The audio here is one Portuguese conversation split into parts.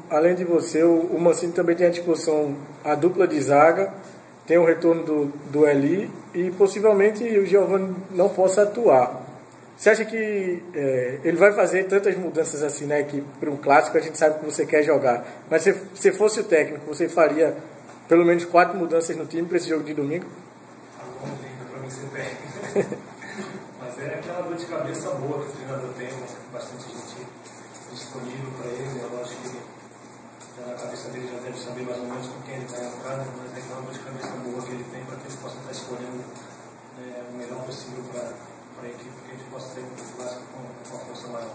além de você, o Mancini também tem à disposição a dupla de zaga, tem o retorno do Eli e possivelmente o Giovani não possa atuar. Você acha que ele vai fazer tantas mudanças assim na equipe para um clássico? A gente sabe que você quer jogar, mas se fosse o técnico, você faria pelo menos 4 mudanças no time para esse jogo de domingo? Para mim ser técnico. Mas é aquela dor de cabeça boa que o treinador tem, né? Bastante gente disponível para ele. Eu acho que já na cabeça dele já deve saber mais ou menos com quem ele vai entrar, né? Mas é aquela dor de cabeça boa que ele tem para que ele possa estar escolhendo o melhor possível para a equipe, que a gente possa ter um clássico com uma força maior.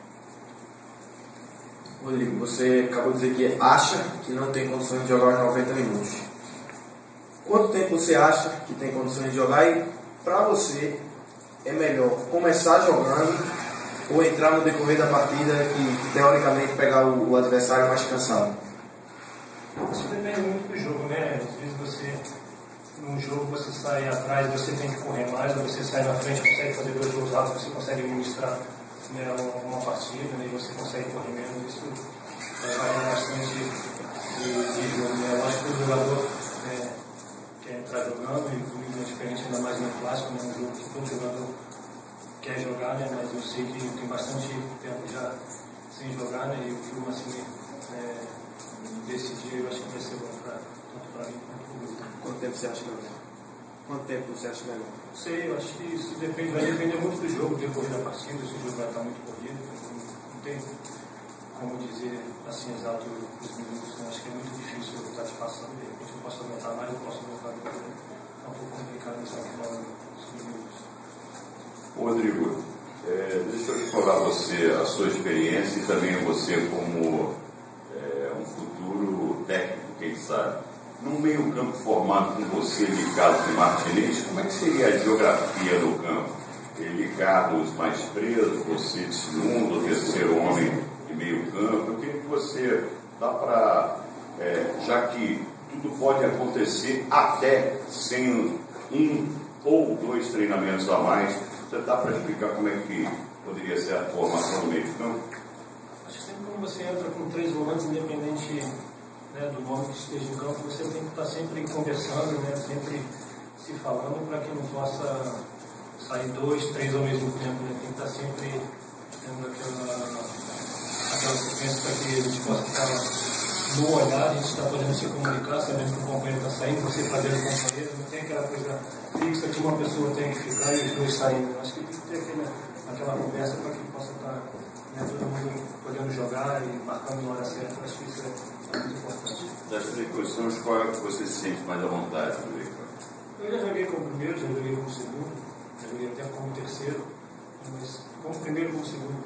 Rodrigo, você acabou de dizer que acha que não tem condições de jogar os 90 minutos. Quanto tempo você acha que tem condições de jogar? E para você é melhor começar jogando ou entrar no decorrer da partida que teoricamente pegar o adversário mais cansado? Isso depende muito do jogo, né? Às vezes você, num jogo, você sai atrás, você tem que correr mais, ou você sai na frente, consegue fazer 2 gols altos, você consegue administrar, né, uma partida, né, e você consegue correr menos. Isso varia bastante de jogo, né? Eu acho que o jogador quer entrar jogando, e comigo é diferente, ainda mais no clássico, né? Um jogo que todo jogador quer jogar, né? Mas eu sei que tem bastante tempo já sem jogar, né? E o que o Mancini decidir, eu acho que vai ser bom tanto para mim quanto para o grupo. Quanto tempo você acha melhor? Quanto tempo você acha melhor? Não sei, eu acho que isso vai depender muito do jogo, do decorrer da partida, se o jogo vai estar muito corrido, não tem como dizer assim exato os minutos, eu acho que é muito difícil eu estar te passando, de repente eu posso aumentar mais, eu posso aumentar menos, é um pouco complicado isso aqui falando sobre minutos. Rodrigo, deixa eu explorar você, a sua experiência e também você como um futuro técnico, quem sabe. Num meio campo formado com você, Carlos e Martinez, como é que seria a geografia no campo? Ele, Carlos, mais preso, você de segundo ou terceiro homem de meio campo. Eu queria que você dá para, já que tudo pode acontecer até sem 1 ou 2 treinamentos a mais, você dá para explicar como é que poderia ser a formação do meio campo? Acho que sempre quando você entra com 3 volantes, independente, né, do nome que esteja em campo, você tem que estar sempre conversando, né, sempre se falando para que não possa sair 2, 3 ao mesmo tempo, né, tem que estar sempre tendo aquela sequência para que a gente possa estar no olhar, a gente está podendo se comunicar, sabendo que o companheiro está saindo, você fazendo o companheiro, não tem aquela coisa fixa que uma pessoa tem que ficar e os 2 saindo. Acho que tem que ter aquela conversa para que possa estar, né, todo mundo podendo jogar e marcando na hora certa. Acho que isso é muito importante. Das 3 posições, qual é que você se sente mais à vontade, Rodrigo? Eu já joguei como primeiro, já joguei como segundo, já joguei até como terceiro, mas como primeiro e como segundo